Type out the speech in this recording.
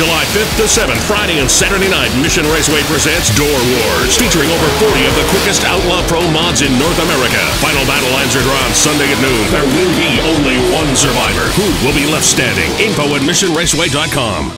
July 5th to 7th, Friday and Saturday night, Mission Raceway presents Door Wars, featuring over 40 of the quickest Outlaw Pro mods in North America. Final battle lines are drawn Sunday at noon. There will be only one survivor. Who will be left standing? Info at missionraceway.com.